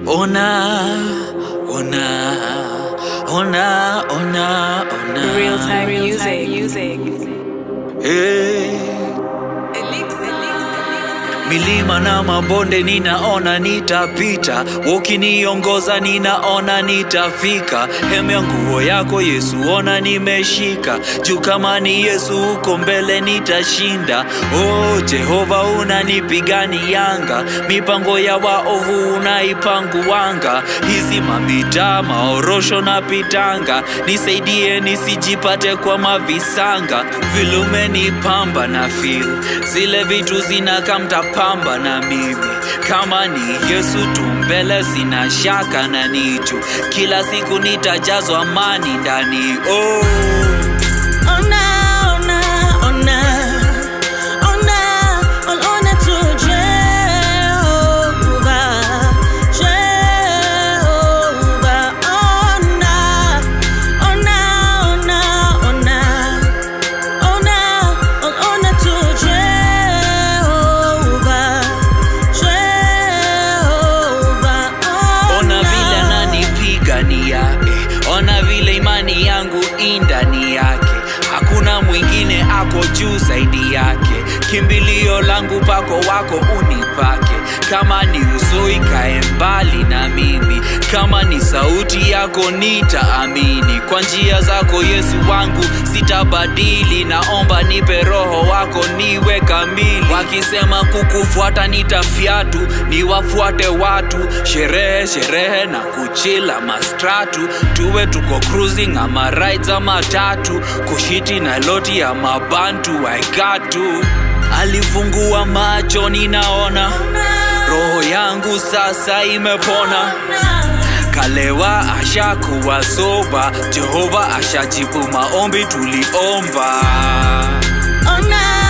Real time music. Milima na mabonde ninaona nitapita, ukiniongoza ninaona nitafika. Hem ya nguo yako Yesu ona nimeshika, juu kama ni Yesu uko mbele nitashinda. Oh Jehova unanipiganianga, mipango ya waovu unaipanguanga. Hizi mamita maorosho na pitanga, nisaidie nisijipate kwa mavisanga. Vile umenipamba na feel, zile vitu zinakamta pamba na mimi. Kama ni Yesu tu mbele sina shaka na nicho, kila siku nitajazwa amani ndani. Ona vile imani yangu indani yake, hakuna mwingine ako juu zaidi yake. Kimbilio langu pako wako unipake, kama ni uso ikae mbali na mimi. Kama ni sauti yako nitaamini, kwa njia zako Yesu wangu sitabadili. Naomba nipe roho wako niwe kamili, wakisema kukufuata nitafiatu, niwafuate watu. Sherehe na kuchila mastratu, tuwe tuko cruising ama rides ama tatu, kushiti na loti ya mabantu. I got to. Alifungua macho ninaona, roho yangu sasa imepona. Kalewa ashakuwa soba, Jehova ashajibu maombi tuliomba.